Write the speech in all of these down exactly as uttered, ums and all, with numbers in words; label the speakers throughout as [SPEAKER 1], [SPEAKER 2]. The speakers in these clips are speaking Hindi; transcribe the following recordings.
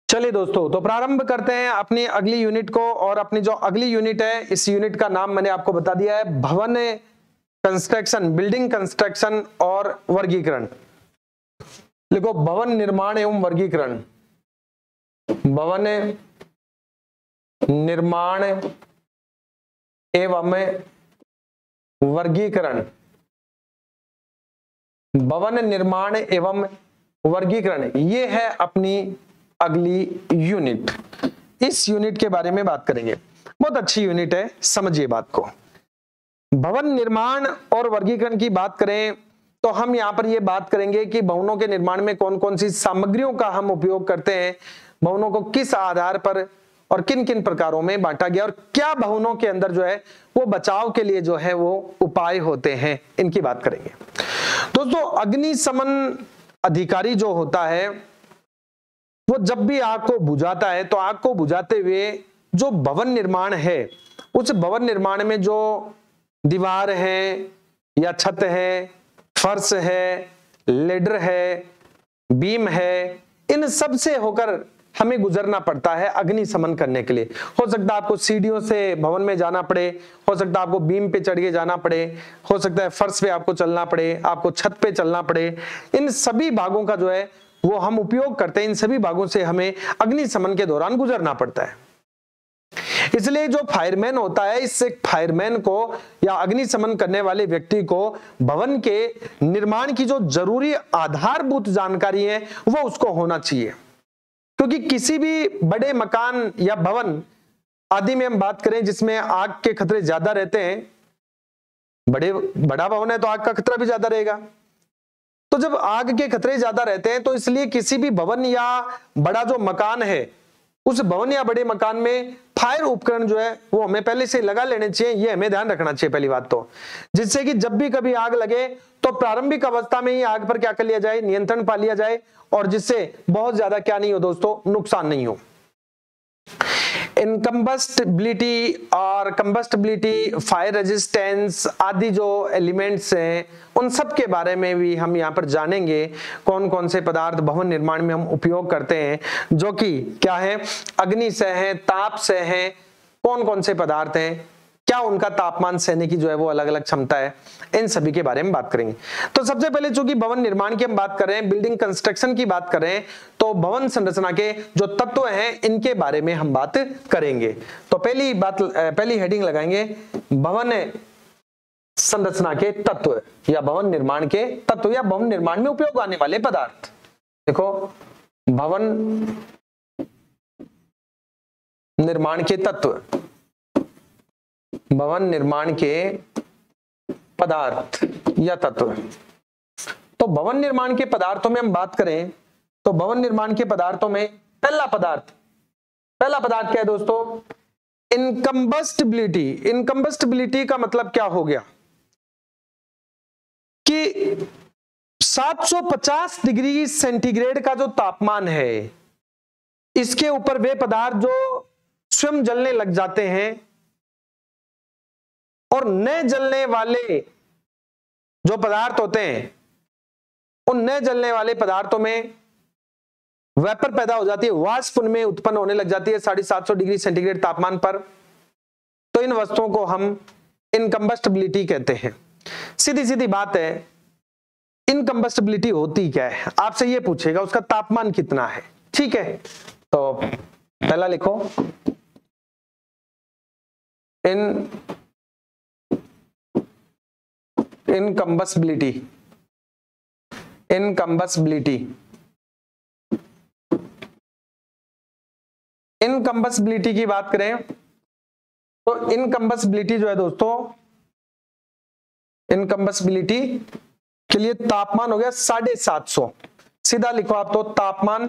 [SPEAKER 1] चलिए दोस्तों, तो प्रारंभ करते हैं अपनी अगली यूनिट को। और अपनी जो अगली यूनिट है, इस यूनिट का नाम मैंने आपको बता दिया है भवन कंस्ट्रक्शन, बिल्डिंग कंस्ट्रक्शन और वर्गीकरण। लिखो भवन निर्माण एवं वर्गीकरण। भवन निर्माण एवं वर्गीकरण। भवन निर्माण एवं वर्गीकरण, ये है अपनी अगली यूनिट। इस यूनिट के बारे में बात करेंगे। बहुत अच्छी यूनिट है, समझिए बात को। भवन निर्माण और वर्गीकरण की बात करें तो हम यहां पर यह बात करेंगे कि भवनों के निर्माण में कौन कौन सी सामग्रियों का हम उपयोग करते हैं, भवनों को किस आधार पर और किन किन प्रकारों में बांटा गया, और क्या भवनों के अंदर जो है वो बचाव के लिए जो है वो उपाय होते हैं, इनकी बात करेंगे। दोस्तों, अग्निशमन अधिकारी जो होता है वो जब भी आग को बुझाता है तो आग को बुझाते हुए जो भवन निर्माण है, उस भवन निर्माण में जो दीवार है या छत है, फर्श है, लेडर है, बीम है, इन सब से होकर हमें गुजरना पड़ता है अग्निशमन करने के लिए। हो सकता है आपको सीढ़ियों से भवन में जाना पड़े, हो सकता है आपको बीम पे चढ़ के जाना पड़े, हो सकता है फर्श पे आपको चलना पड़े, आपको छत पे चलना पड़े। इन सभी भागों का जो है वो हम उपयोग करते हैं, इन सभी भागों से हमें अग्निशमन के दौरान गुजरना पड़ता है। इसलिए जो फायरमैन होता है, इससे फायरमैन को या अग्निशमन करने वाले व्यक्ति को भवन के निर्माण की जो जरूरी आधारभूत जानकारी है वो उसको होना चाहिए। क्योंकि किसी भी बड़े मकान या भवन आदि में हम बात करें जिसमें आग के खतरे ज्यादा रहते हैं, बड़े बड़ा भवन है तो आग का खतरा भी ज्यादा रहेगा। तो जब आग के खतरे ज्यादा रहते हैं तो इसलिए किसी भी भवन या बड़ा जो मकान है, उस भवन या बड़े मकान में फायर उपकरण जो है वो हमें पहले से लगा लेने चाहिए। ये हमें ध्यान रखना चाहिए पहली बात तो, जिससे कि जब भी कभी आग लगे तो प्रारंभिक अवस्था में ही आग पर क्या कर लिया जाए, नियंत्रण पा लिया जाए, और जिससे बहुत ज्यादा क्या नहीं हो दोस्तों, नुकसान नहीं हो। इनकम्बस्टिबिलिटी और कंबस्टिबिलिटी, फायर रेजिस्टेंस आदि जो एलिमेंट्स हैं उन सब के बारे में भी हम यहाँ पर जानेंगे। कौन कौन से पदार्थ भवन निर्माण में हम उपयोग करते हैं, जो कि क्या है, अग्नि से हैं, ताप से हैं, कौन कौन से पदार्थ हैं, क्या उनका तापमान सहने की जो है वो अलग अलग क्षमता है, इन सभी के बारे में बात करेंगे। तो सबसे पहले चूंकि भवन निर्माण की हम बात कर रहे हैं, बिल्डिंग कंस्ट्रक्शन की बात कर रहे हैं, तो भवन संरचना के जो तत्व हैं इनके बारे में हम बात करेंगे। तो पहली बात, पहली हेडिंग लगाएंगे भवन संरचना के तत्व या भवन निर्माण के तत्व या भवन निर्माण में उपयोग आने वाले पदार्थ। देखो, भवन निर्माण के तत्व, भवन निर्माण के पदार्थ या तत्व। तो भवन निर्माण के पदार्थों में हम बात करें तो भवन निर्माण के पदार्थों में पहला पदार्थ पहला पदार्थ क्या है दोस्तों, इनकम्बस्टिबिलिटी। इनकम्बस्टिबिलिटी का मतलब क्या हो गया कि सात सौ पचास डिग्री सेंटीग्रेड का जो तापमान है, इसके ऊपर वे पदार्थ जो स्वयं जलने लग जाते हैं, और न जलने वाले जो पदार्थ होते हैं, उन न जलने वाले पदार्थों में वेपर पैदा हो जाती है, वाष्प उनमें उत्पन्न होने लग जाती है साढ़े सात सौ डिग्री सेंटीग्रेड तापमान पर। तो इन वस्तुओं को हम इनकम्बस्टिबिलिटी कहते हैं। सीधी सीधी बात है, इनकम्बस्टिबिलिटी होती क्या है, आपसे ये पूछेगा उसका तापमान कितना है। ठीक है, तो पहला लिखो, इन इनकम्बस्टिबिलिटी। इनकम्बस्टिबिलिटी इनकम्बस्टिबिलिटी की बात करें तो इनकम्बस्टिबिलिटी जो है दोस्तों, इनकम्बस्टिबिलिटी के लिए तापमान हो गया साढ़े सात सौ। सीधा लिखो आप तो, तापमान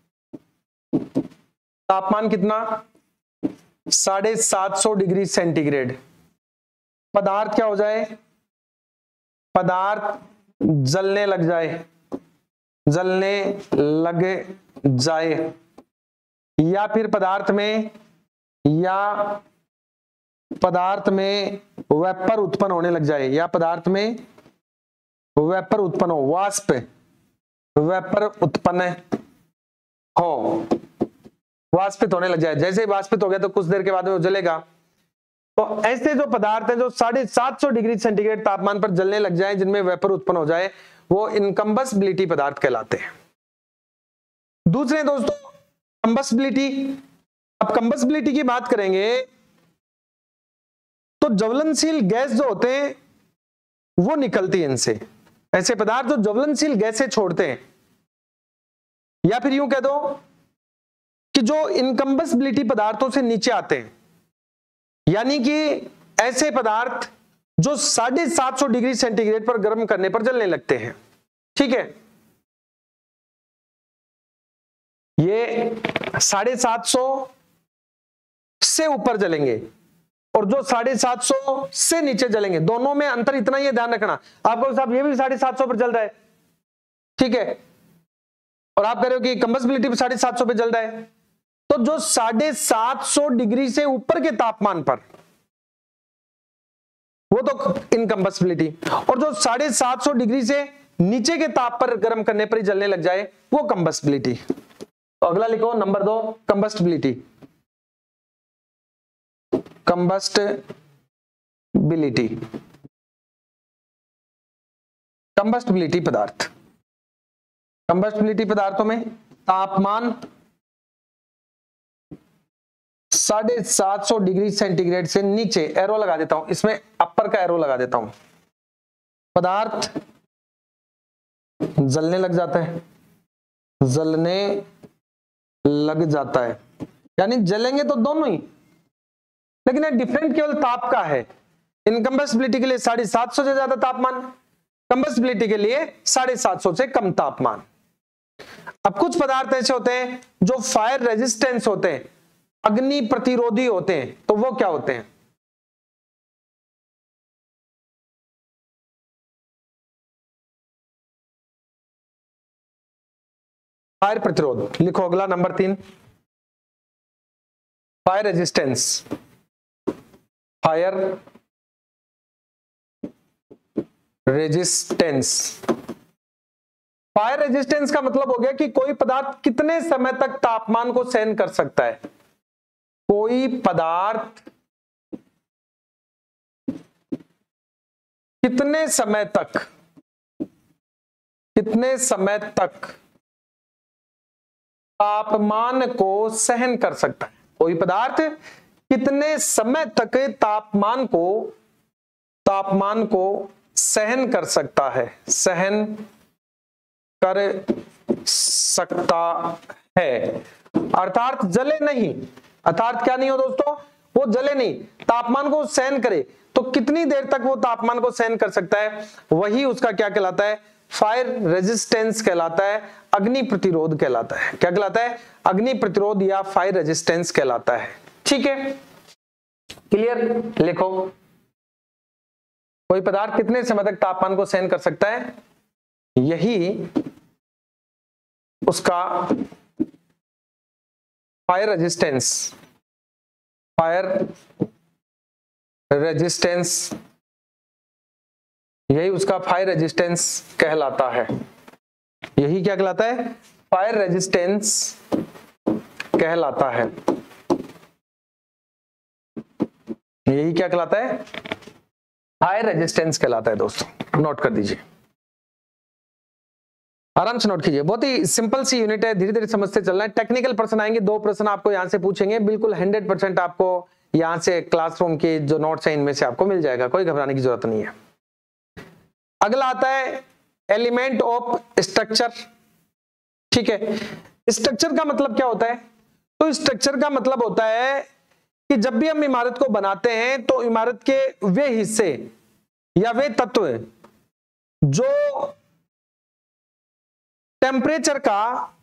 [SPEAKER 1] तापमान कितना, साढ़े सात सौ डिग्री सेंटीग्रेड। पदार्थ क्या हो जाए, पदार्थ जलने लग जाए, जलने लग जाए, या फिर पदार्थ में या पदार्थ में वेपर उत्पन्न होने लग जाए, या पदार्थ में वेपर उत्पन्न हो, वाष्प वेपर उत्पन्न हो। वाष्पित होने लग जाए। जैसे ही वाष्पित हो गया तो कुछ देर के बाद में वो जलेगा। तो ऐसे जो पदार्थ हैं जो साढ़े सात सौ डिग्री सेंटीग्रेड तापमान पर जलने लग जाए, जिनमें वेपर उत्पन्न हो जाए, वो इनकम्बस्टिबिलिटी पदार्थ कहलाते हैं। दूसरे दोस्तों कंबस्टिबिलिटी। अब कंबस्टिबिलिटी की बात करेंगे तो ज्वलनशील गैस जो होते हैं वो निकलती है इनसे। ऐसे पदार्थ जो ज्वलनशील गैसें छोड़ते हैं, या फिर यूं कह दो कि जो इनकम्बस्टिबिलिटी पदार्थों से नीचे आते हैं, यानी कि ऐसे पदार्थ जो साढ़े सात सौ डिग्री सेंटीग्रेड पर गर्म करने पर जलने लगते हैं। ठीक है, ये साढ़े सात सौ से ऊपर जलेंगे और जो साढ़े सात सौ से नीचे जलेंगे, दोनों में अंतर इतना ही ध्यान रखना। आपको साहब ये भी साढ़े सात सौ पर जल रहा है, ठीक है, और आप कह रहे हो कि कंबस्टिबिलिटी पे साढ़े सात सौ पे जल रहा है, तो जो साढ़े सात सौ डिग्री से ऊपर के तापमान पर वो तो इनकम्बस्टिबिलिटी, और जो साढ़े सात सौ डिग्री से नीचे के ताप पर गर्म करने पर ही जलने लग जाए वो कंबस्टिबिलिटी। तो अगला लिखो नंबर दो, कंबस्टिबिलिटी। कंबस्टिबिलिटी कंबस्टिबिलिटी पदार्थ कंबस्टिबिलिटी पदार्थों में तापमान साढ़े सात सौ डिग्री सेंटीग्रेड से नीचे, एरो लगा देता हूं इसमें, अपर का एरो लगा देता हूं, पदार्थ जलने लग जाता है, जलने लग जाता है, यानी जलेंगे तो दोनों ही, लेकिन डिफरेंट केवल ताप का है। इनकम्बस्टिबिलिटी के लिए साढ़े सात सौ से ज्यादा तापमान, कंबस्टिबिलिटी के लिए साढ़े सात सौ से कम तापमान। अब कुछ पदार्थ ऐसे होते हैं जो फायर रेजिस्टेंस होते हैं, अग्नि प्रतिरोधी होते हैं, तो वो क्या होते हैं? फायर प्रतिरोध। लिखो अगला नंबर तीन, fire resistance. Fire resistance fire resistance का मतलब हो गया कि कोई पदार्थ कितने समय तक तापमान को सहन कर सकता है। कोई पदार्थ कितने समय तक कितने समय तक तापमान को सहन कर सकता है। कोई पदार्थ कितने समय तक तापमान को तापमान को सहन कर सकता है सहन कर सकता है, अर्थात जले नहीं। अर्थात क्या नहीं हो दोस्तों, वो जले नहीं, तापमान को सहन करे। तो कितनी देर तक वो तापमान को सहन कर सकता है, वही उसका क्या कहलाता है? फायर रेजिस्टेंस कहलाता है, अग्नि प्रतिरोध कहलाता है। क्या कहलाता है? अग्नि प्रतिरोध या फायर रेजिस्टेंस कहलाता है। ठीक है, क्लियर? लिखो, कोई पदार्थ कितने समय तक तापमान को सहन कर सकता है, यही उसका फायर रेजिस्टेंस फायर रेजिस्टेंस यही उसका फायर रेजिस्टेंस कहलाता है। यही क्या कहलाता है? फायर रेजिस्टेंस कहलाता है। यही क्या कहलाता है? फायर रेजिस्टेंस कहलाता है। दोस्तों नोट कर दीजिए, आराम से नोट कीजिए। बहुत ही सिंपल सी यूनिट है, धीरे धीरे समझते चलना है। टेक्निकल प्रश्न आएंगे, दो प्रश्न आपको यहां से पूछेंगे, बिल्कुल हंड्रेड परसेंट आपको यहां से क्लासरूम के जो नोट्स हैं इनमें से आपको मिल जाएगा, कोई घबराने की जरूरत नहीं है। अगला आता है एलिमेंट ऑफ स्ट्रक्चर। ठीक है, स्ट्रक्चर का मतलब क्या होता है? तो स्ट्रक्चर का मतलब होता है कि जब भी हम इमारत को बनाते हैं तो इमारत के वे हिस्से या वे तत्व जो टेम्परेचर का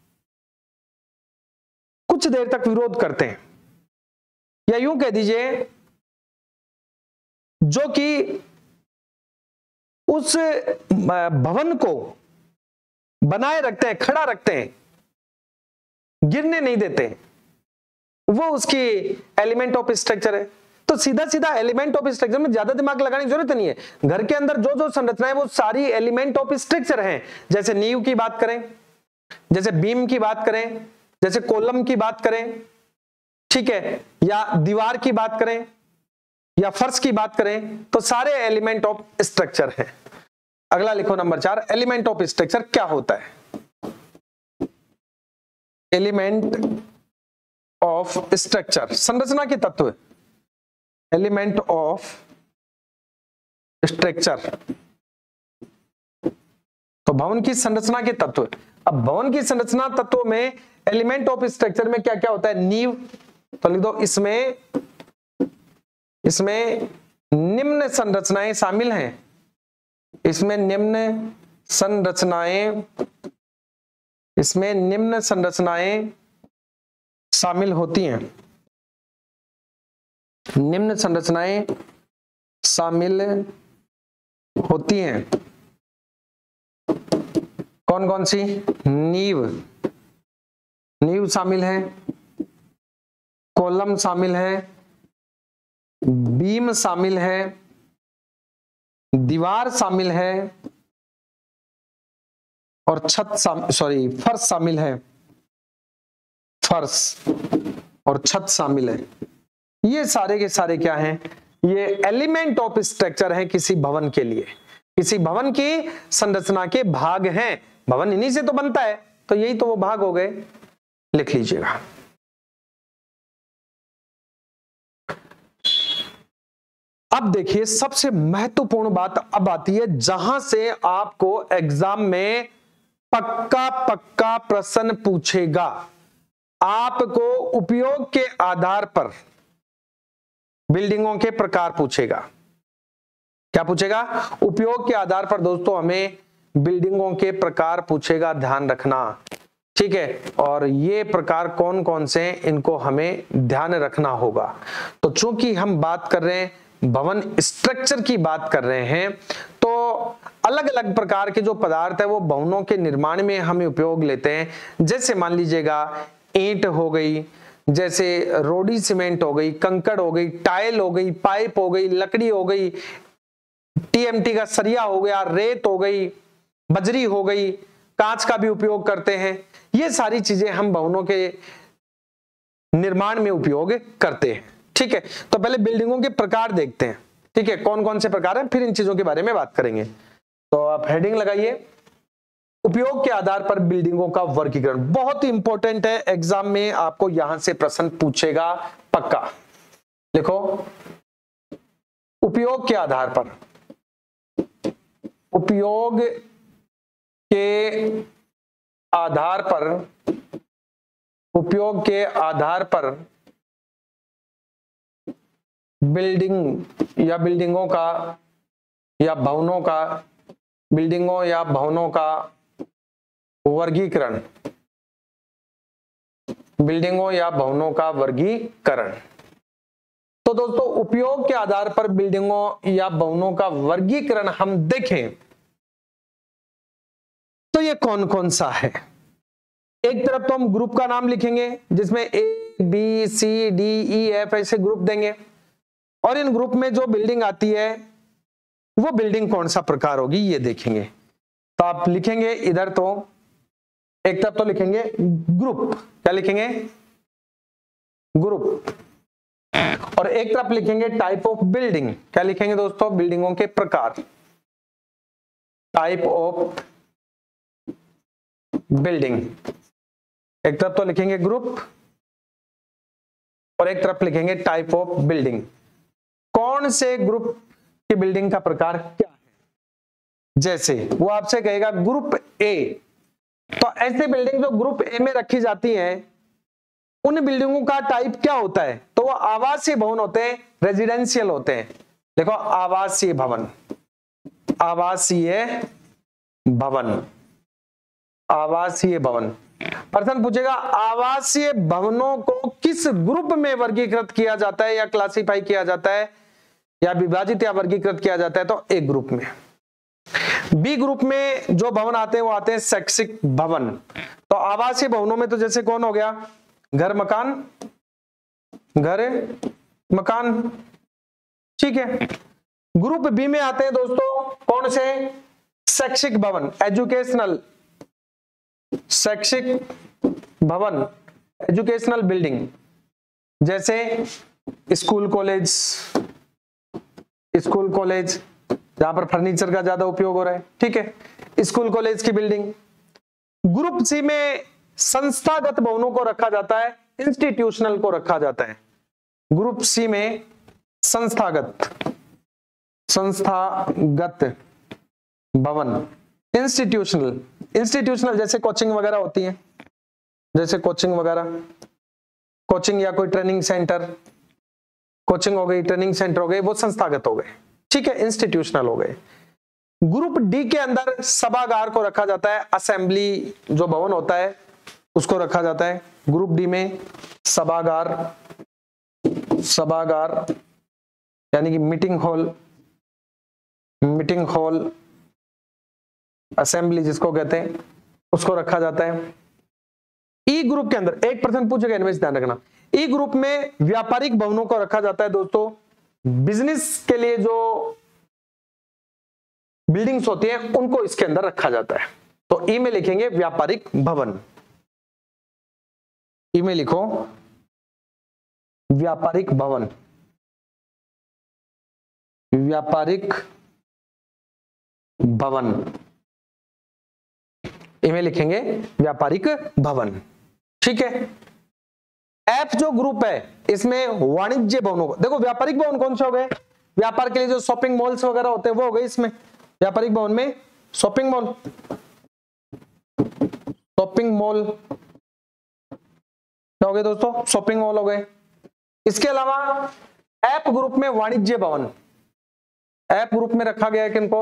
[SPEAKER 1] कुछ देर तक विरोध करते हैं, या यूं कह दीजिए जो कि उस भवन को बनाए रखते हैं, खड़ा रखते हैं, गिरने नहीं देते, वो उसकी एलिमेंट ऑफ स्ट्रक्चर है। तो सीधा सीधा एलिमेंट ऑफ स्ट्रक्चर में ज्यादा दिमाग लगाने की जरूरत नहीं है। घर के अंदर जो जो संरचना है वो सारी एलिमेंट ऑफ स्ट्रक्चर हैं। जैसे नींव की बात करें, जैसे बीम की बात करें, जैसे कॉलम की बात करें, ठीक है, या दीवार की बात करें या फर्श की बात करें तो सारे एलिमेंट ऑफ स्ट्रक्चर हैं। अगला लिखो नंबर चार, एलिमेंट ऑफ स्ट्रक्चर क्या होता है? एलिमेंट ऑफ स्ट्रक्चर संरचना के तत्व, एलिमेंट ऑफ स्ट्रक्चर तो भवन की संरचना के तत्व। अब भवन की संरचना तत्व में एलिमेंट ऑफ स्ट्रक्चर में क्या क्या होता है? नींव, तो लिख दो इसमें इसमें निम्न संरचनाएं शामिल हैं, इसमें निम्न संरचनाएं इसमें निम्न संरचनाएं शामिल होती हैं, निम्न संरचनाएं शामिल होती हैं। कौन कौन सी? नींव, नींव शामिल है, कॉलम शामिल है, बीम शामिल है, दीवार शामिल है और छत सॉरी फर्श शामिल है, फर्श और छत शामिल है। ये सारे के सारे क्या हैं? ये एलिमेंट ऑफ स्ट्रक्चर है किसी भवन के लिए, किसी भवन की संरचना के भाग हैं। भवन इन्हीं से तो बनता है, तो यही तो वो भाग हो गए, लिख लीजिएगा। अब देखिए सबसे महत्वपूर्ण बात अब आती है, जहां से आपको एग्जाम में पक्का पक्का प्रश्न पूछेगा। आपको उपयोग के आधार पर बिल्डिंगों के प्रकार पूछेगा। क्या पूछेगा? उपयोग के आधार पर दोस्तों हमें बिल्डिंगों के प्रकार पूछेगा, ध्यान रखना, ठीक है। और ये प्रकार कौन कौन से हैं इनको हमें ध्यान रखना होगा। तो चूंकि हम बात कर रहे हैं भवन स्ट्रक्चर की बात कर रहे हैं, तो अलग अलग प्रकार के जो पदार्थ है वो भवनों के निर्माण में हमें उपयोग लेते हैं। जैसे मान लीजिएगा ईंट हो गई, जैसे रोडी सीमेंट हो गई, कंकड़ हो गई, टाइल हो गई, पाइप हो गई, लकड़ी हो गई, टीएमटी का सरिया हो गया, रेत हो गई, बजरी हो गई, कांच का भी उपयोग करते हैं। ये सारी चीजें हम भवनों के निर्माण में उपयोग करते हैं, ठीक है। तो पहले बिल्डिंगों के प्रकार देखते हैं, ठीक है, कौन कौन से प्रकार हैं, फिर इन चीजों के बारे में बात करेंगे। तो आप हेडिंग लगाइए, उपयोग के आधार पर बिल्डिंगों का वर्गीकरण। बहुत ही इंपॉर्टेंट है, एग्जाम में आपको यहां से प्रश्न पूछेगा पक्का। लिखो उपयोग के आधार पर, उपयोग के आधार पर, उपयोग के आधार पर बिल्डिंग या बिल्डिंगों का या भवनों का बिल्डिंगों या भवनों का वर्गीकरण, बिल्डिंगों या भवनों का वर्गीकरण। तो दोस्तों उपयोग के आधार पर बिल्डिंगों या भवनों का वर्गीकरण हम देखें तो ये कौन कौन सा है। एक तरफ तो हम ग्रुप का नाम लिखेंगे जिसमें A B C D E F ऐसे ग्रुप देंगे, और इन ग्रुप में जो बिल्डिंग आती है वो बिल्डिंग कौन सा प्रकार होगी ये देखेंगे। तो आप लिखेंगे इधर, तो एक तरफ तो लिखेंगे ग्रुप, क्या लिखेंगे? ग्रुप। और एक तरफ लिखेंगे टाइप ऑफ बिल्डिंग, क्या लिखेंगे दोस्तों? बिल्डिंगों के प्रकार, टाइप ऑफ बिल्डिंग। एक तरफ तो लिखेंगे ग्रुप और एक तरफ लिखेंगे टाइप ऑफ बिल्डिंग। कौन से ग्रुप की बिल्डिंग का प्रकार क्या है? जैसे वो आपसे कहेगा ग्रुप ए, तो ऐसे बिल्डिंग जो ग्रुप ए में रखी जाती हैं उन बिल्डिंगों का टाइप क्या होता है? तो वो आवासीय भवन होते हैं, रेजिडेंशियल होते हैं। देखो आवासीय भवन, आवासीय भवन, आवासीय भवन। प्रश्न पूछेगा आवासीय भवनों को किस ग्रुप में वर्गीकृत किया जाता है या क्लासिफाई किया जाता है या विभाजित या वर्गीकृत किया जाता है? तो ए ग्रुप में। बी ग्रुप में जो भवन आते हैं वो आते हैं शैक्षिक भवन। तो आवासीय भवनों में तो जैसे कौन हो गया? घर मकान, घर मकान, ठीक है। ग्रुप बी में आते हैं दोस्तों कौन से? शैक्षिक भवन, एजुकेशनल, शैक्षिक भवन, एजुकेशनल बिल्डिंग। जैसे स्कूल कॉलेज, स्कूल कॉलेज जहां पर फर्नीचर का ज्यादा उपयोग हो रहा है, ठीक है, स्कूल कॉलेज की बिल्डिंग। ग्रुप सी में संस्थागत भवनों को रखा जाता है, इंस्टीट्यूशनल को रखा जाता है। ग्रुप सी में संस्थागत संस्थागत भवन, इंस्टीट्यूशनल इंस्टीट्यूशनल जैसे कोचिंग वगैरह होती है, जैसे कोचिंग वगैरह, कोचिंग या कोई ट्रेनिंग सेंटर, कोचिंग हो गई, ट्रेनिंग सेंटर हो गए, वो संस्थागत हो गए, ठीक है, इंस्टीट्यूशनल हो गए। ग्रुप डी के अंदर सभागार को रखा जाता है, असेंबली जो भवन होता है उसको रखा जाता है। ग्रुप डी में सभागार, सभागार यानी कि meeting hall, meeting hall, assembly जिसको कहते हैं, उसको रखा जाता है। ई ग्रुप के अंदर एक परसेंट पूछेगा, इनमें ध्यान रखना, ई ग्रुप में व्यापारिक भवनों को रखा जाता है दोस्तों। बिजनेस के लिए जो बिल्डिंग्स होती हैं उनको इसके अंदर रखा जाता है। तो ई में लिखेंगे व्यापारिक भवन, ई में लिखो व्यापारिक भवन, व्यापारिक भवन, ई में लिखेंगे व्यापारिक भवन, ठीक है। एफ जो ग्रुप है इसमें वाणिज्य भवनों को, देखो व्यापारिक भवन कौन से हो गए, व्यापार के लिए जो शॉपिंग मॉल्स वगैरह होते हैं वो हो गए इसमें, व्यापारिक भवन में शॉपिंग मॉल, शॉपिंग मॉल क्या हो गए दोस्तों, शॉपिंग मॉल हो गए। इसके अलावा एफ ग्रुप में वाणिज्य भवन, एफ ग्रुप में रखा गया है किनको,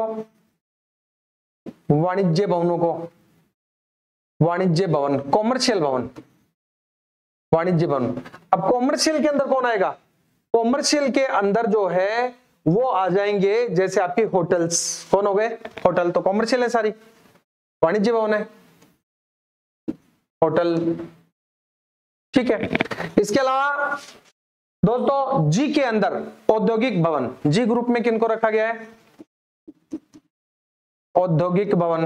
[SPEAKER 1] वाणिज्य भवनों को, वाणिज्य भवन, कॉमर्शियल भवन, वाणिज्य भवन। अब कॉमर्शियल के अंदर कौन आएगा, कॉमर्शियल के अंदर जो है वो आ जाएंगे जैसे आपकी होटल्स, कौन हो गए, होटल तो कॉमर्शियल है सारी, वाणिज्य भवन है, होटल, ठीक है। इसके अलावा दोस्तों जी के अंदर औद्योगिक भवन, जी ग्रुप में किनको रखा गया है, औद्योगिक भवन।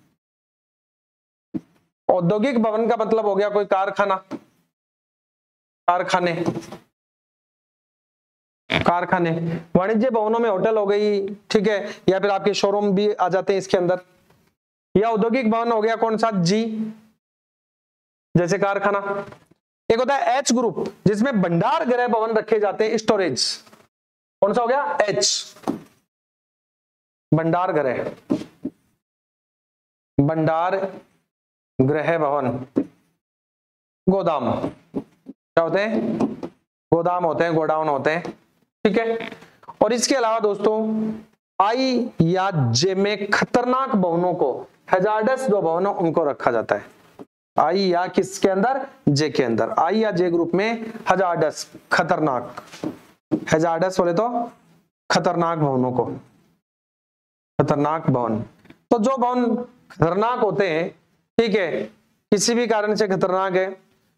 [SPEAKER 1] औद्योगिक भवन का मतलब हो गया कोई कारखाना, कारखाने, कारखाने। वाणिज्य भवनों में होटल हो गई, ठीक है, या फिर आपके शोरूम भी आ जाते हैं इसके अंदर। या औद्योगिक भवन हो गया कौन सा, जी, जैसे कारखाना। एक होता है एच ग्रुप जिसमें भंडार गृह भवन रखे जाते हैं, स्टोरेज, कौन सा हो गया, एच, भंडार गृह, भंडार गृह भवन। गोदाम क्या होते हैं, गोदाम होते हैं, गोडाउन होते हैं, ठीक है। और इसके अलावा दोस्तों आई या जे में खतरनाक भवनों को, हैजार्डस जो भवन है उनको रखा जाता है, आई या किसके अंदर, जे के अंदर। आई या जे ग्रुप में हैजार्डस, खतरनाक, हैजार्डस बोले तो खतरनाक भवनों को, खतरनाक भवन। तो जो भवन खतरनाक होते हैं, ठीक है, किसी भी कारण से खतरनाक है,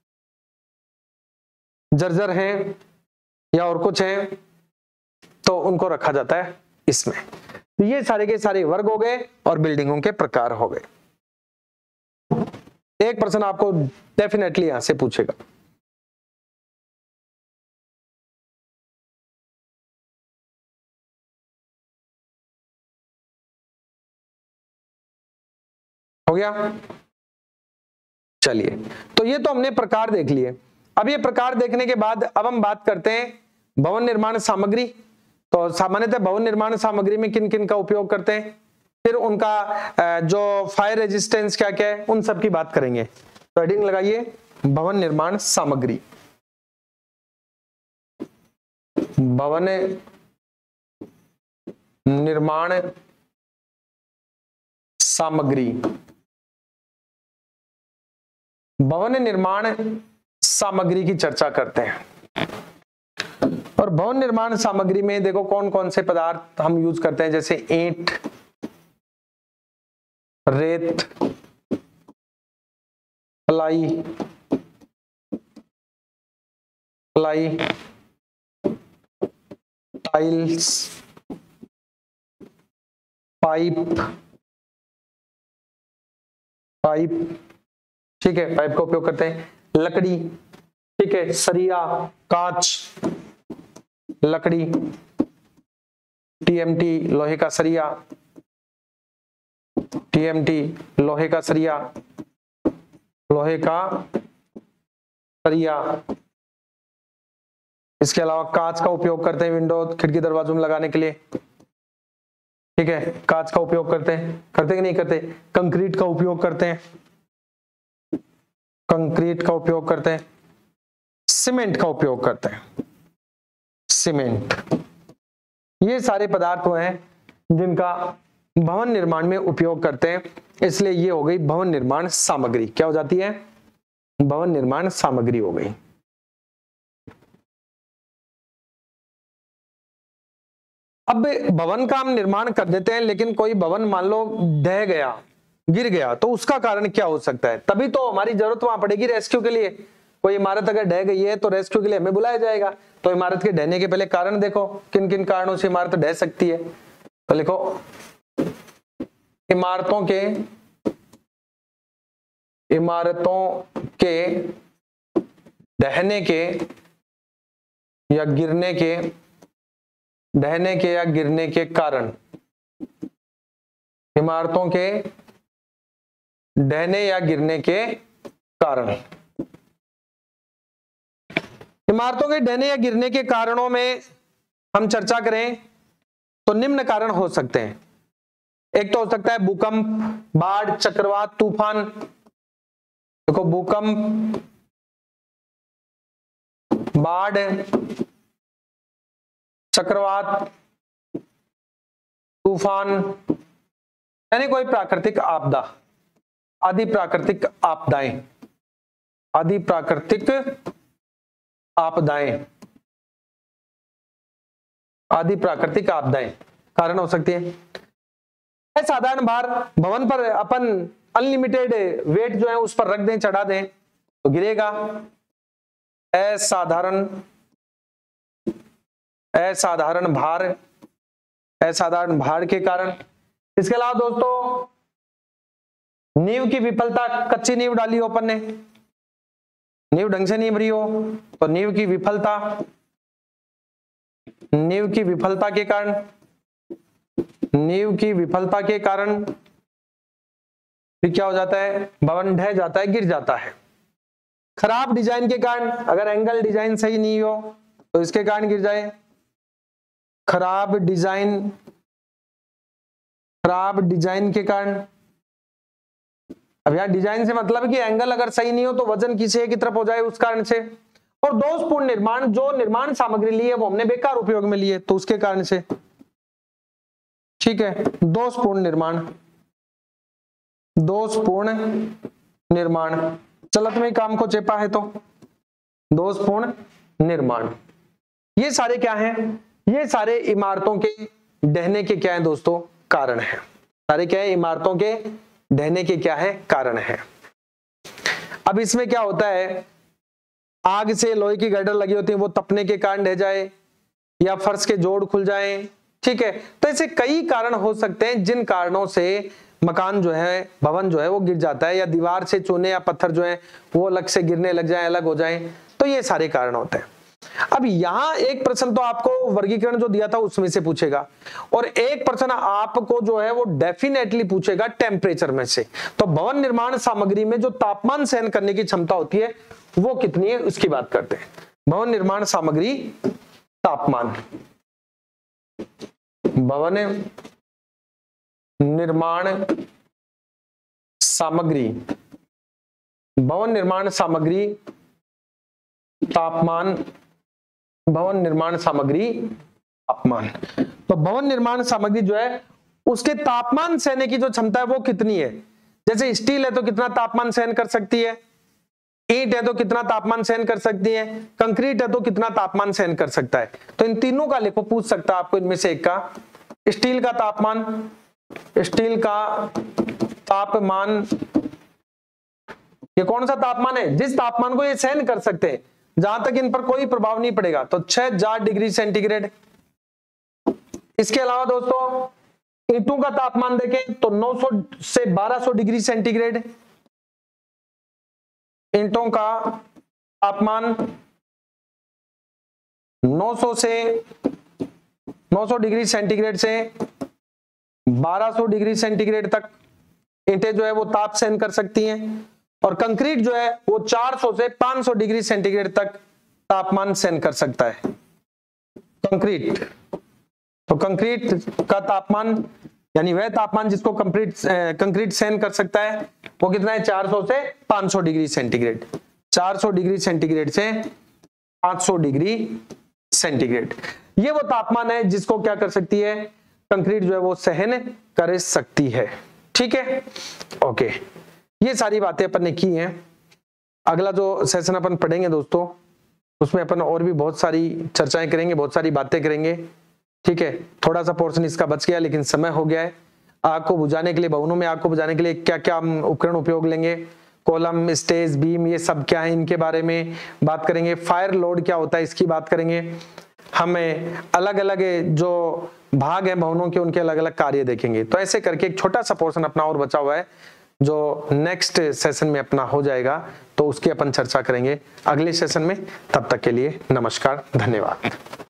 [SPEAKER 1] जर्जर है या और कुछ है, तो उनको रखा जाता है इसमें। तो ये सारे के सारे वर्ग हो गए और बिल्डिंगों के प्रकार हो गए। एक पर्सन आपको डेफिनेटली यहां से पूछेगा। हो गया, चलिए, तो ये तो हमने प्रकार देख लिए। अब ये प्रकार देखने के बाद अब हम बात करते हैं भवन निर्माण सामग्री। तो सामान्यतः भवन निर्माण सामग्री में किन किन का उपयोग करते हैं, फिर उनका जो फायर रेजिस्टेंस क्या क्या है, उन सब की बात करेंगे। तो हेडिंग लगाइए भवन निर्माण सामग्री, भवन निर्माण सामग्री। भवन निर्माण सामग्री की चर्चा करते हैं। और भवन निर्माण सामग्री में देखो कौन कौन से पदार्थ हम यूज करते हैं, जैसे ईंट, रेत, ply, ply, tiles, pipe, pipe, ठीक है, पाइप का उपयोग करते हैं, लकड़ी, ठीक ठीक है, सरिया, कांच, लकड़ी, टीएमटी लोहे का सरिया, टीएमटी लोहे का सरिया, लोहे का सरिया। इसके अलावा कांच का उपयोग करते हैं विंडो खिड़की दरवाजों में लगाने के लिए, ठीक है, कांच का उपयोग करते हैं, करते कि नहीं करते। कंक्रीट का उपयोग करते हैं, कंक्रीट का उपयोग करते हैं, सीमेंट का उपयोग करते हैं, सीमेंट। ये सारे पदार्थ हैं जिनका भवन निर्माण में उपयोग करते हैं, इसलिए ये हो गई भवन निर्माण सामग्री। क्या हो जाती है? भवन निर्माण सामग्री हो गई। अब भवन का हम निर्माण कर देते हैं, लेकिन कोई भवन मान लो ढह गया, गिर गया, तो उसका कारण क्या हो सकता है? तभी तो हमारी जरूरत वहां पड़ेगी रेस्क्यू के लिए। कोई इमारत अगर ढह गई है तो रेस्क्यू के लिए हमें बुलाया जाएगा। तो इमारत के ढहने के पहले कारण देखो, किन किन कारणों से इमारत ढह सकती है। तो लिखो इमारतों के इमारतों के ढहने के या गिरने के ढहने के या गिरने के कारण, इमारतों के ढहने या गिरने के कारण। इमारतों के ढहने या गिरने के कारणों में हम चर्चा करें तो निम्न कारण हो सकते हैं। एक तो हो सकता है भूकंप, बाढ़, चक्रवात, तूफान। देखो भूकंप, बाढ़, चक्रवात, तूफान, यानी कोई प्राकृतिक आपदा, आदि प्राकृतिक आपदाएं, आदि प्राकृतिक आपदाएं, आदि प्राकृतिक आपदाएं कारण हो सकती है। साधारण भार, भवन पर अपन अनलिमिटेड वेट जो है उस पर रख दें, चढ़ा दें तो गिरेगा। असाधारण असाधारण भार, असाधारण भार के कारण। इसके अलावा दोस्तों नींव की विफलता, कच्ची नींव डाली हो अपन ने, नींव ढंग से नहीं भरी हो तो नींव की विफलता, नींव की विफलता के कारण, नींव की विफलता के कारण फिर क्या हो जाता है? भवन ढह जाता है, गिर जाता है। खराब डिजाइन के कारण, अगर एंगल डिजाइन सही नहीं हो तो इसके कारण गिर जाए। खराब डिजाइन, खराब डिजाइन के कारण, अब यहां डिजाइन से मतलब कि एंगल अगर सही नहीं हो तो वजन किसी एक की तरफ हो जाए उस कारण से। और दोषपूर्ण निर्माण, जो निर्माण सामग्री ली है वो हमने बेकार उपयोग में ली है तो उसके कारण से, ठीक है। दोषपूर्ण निर्माण, दोषपूर्ण निर्माण, चलत में काम को चेपा है तो दोषपूर्ण निर्माण। ये सारे क्या हैं? ये सारे इमारतों के ढहने के क्या है दोस्तों? कारण है। सारे क्या है? इमारतों के ढहने के क्या है? कारण है। अब इसमें क्या होता है? आग से लोहे की गर्डर लगी होती है, वो तपने के कारण ढह जाए, या फर्श के जोड़ खुल जाए, ठीक है। तो ऐसे कई कारण हो सकते हैं जिन कारणों से मकान जो है, भवन जो है वो गिर जाता है, या दीवार से चूने या पत्थर जो है वो अलग से गिरने लग जाए, अलग हो जाए। तो ये सारे कारण होते हैं। अब यहां एक प्रश्न तो आपको वर्गीकरण जो दिया था उसमें से पूछेगा, और एक प्रश्न आपको जो है वो डेफिनेटली पूछेगा टेम्परेचर में से। तो भवन निर्माण सामग्री में जो तापमान सहन करने की क्षमता होती है वो कितनी है उसकी बात करते हैं। भवन निर्माण सामग्री तापमान, भवन निर्माण सामग्री, भवन निर्माण सामग्री तापमान, भवन निर्माण सामग्री तापमान। तो भवन निर्माण सामग्री जो है उसके तापमान सहने की जो क्षमता है वो कितनी है? जैसे स्टील है तो कितना तापमान सहन कर सकती है, ईंट है तो कितना तापमान सहन कर सकती है, कंक्रीट है तो कितना तापमान सहन कर सकता है। तो इन तीनों का लिखो, पूछ सकता है आपको इनमें से एक का। स्टील का तापमान, स्टील का तापमान ये कौन सा तापमान है? जिस तापमान को ये सहन कर सकते हैं, जहां तक इन पर कोई प्रभाव नहीं पड़ेगा, तो छह हजार डिग्री सेंटीग्रेड। इसके अलावा दोस्तों ईंटों का तापमान देखें तो नौ सौ से बारह सौ डिग्री सेंटीग्रेड। ईंटों का तापमान नौ सौ से नौ सौ डिग्री सेंटीग्रेड से बारह सौ डिग्री सेंटीग्रेड तक ईंटें जो है वो ताप सहन कर सकती हैं, और कंक्रीट जो है वो चार सौ से पाँच सौ डिग्री सेंटीग्रेड तक तापमान सहन कर सकता है। कंक्रीट, तो कंक्रीट का तापमान यानी वह तापमान जिसको कंक्रीट कंक्रीट सहन कर सकता है वो कितना है, चार सौ से पाँच सौ डिग्री सेंटीग्रेड, चार सौ डिग्री सेंटीग्रेड से पाँच सौ डिग्री सेंटीग्रेड। ये वो तापमान है जिसको क्या कर सकती है, कंक्रीट जो है वो सहन कर सकती है। ठीक है, ओके, ये सारी बातें अपन ने की हैं। अगला जो सेशन अपन पढ़ेंगे दोस्तों उसमें अपन और भी बहुत सारी चर्चाएं करेंगे, बहुत सारी बातें करेंगे। ठीक है, थोड़ा सा पोर्शन इसका बच गया लेकिन समय हो गया है। आग को बुझाने के लिए, भवनों में आग को बुझाने के लिए क्या क्या हम उपकरण उपयोग लेंगे, कॉलम, स्टेज, बीम, ये सब क्या है इनके बारे में बात करेंगे। फायर लोड क्या होता है इसकी बात करेंगे। हमें अलग अलग जो भाग हैं भवनों के उनके अलग अलग कार्य देखेंगे। तो ऐसे करके एक छोटा सा पोर्शन अपना और बचा हुआ है जो नेक्स्ट सेशन में अपना हो जाएगा, तो उसकी अपन चर्चा करेंगे अगले सेशन में। तब तक के लिए नमस्कार, धन्यवाद।